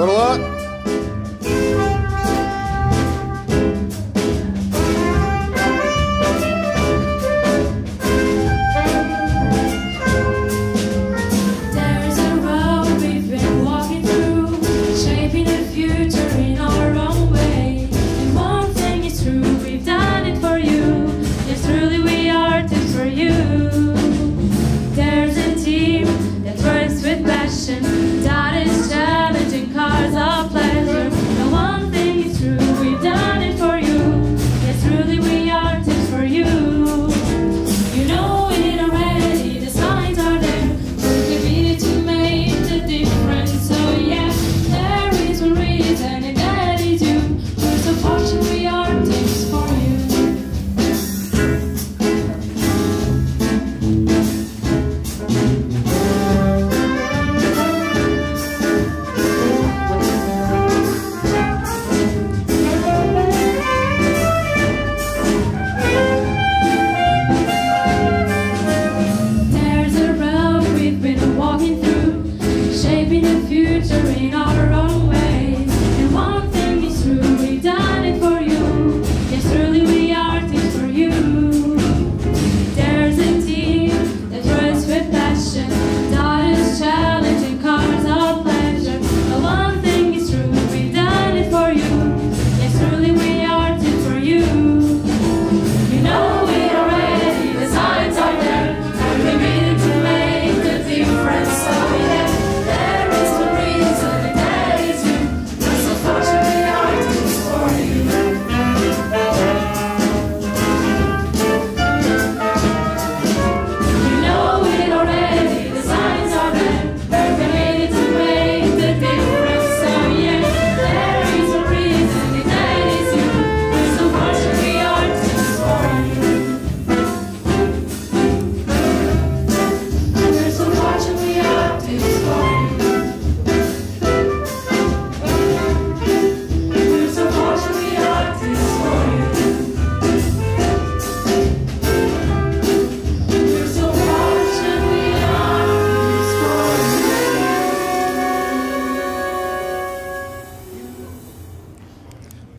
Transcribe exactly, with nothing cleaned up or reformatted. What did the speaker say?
Buckle up. That is challenging cause of pleasure. The one thing is true, we've done it for you. Yes, truly we are tips for you. You know it already, the signs are there. We're committed to make the difference. So yeah, there is one reason, and that is you. We're so fortunate we are tips for you. Shaping the future in our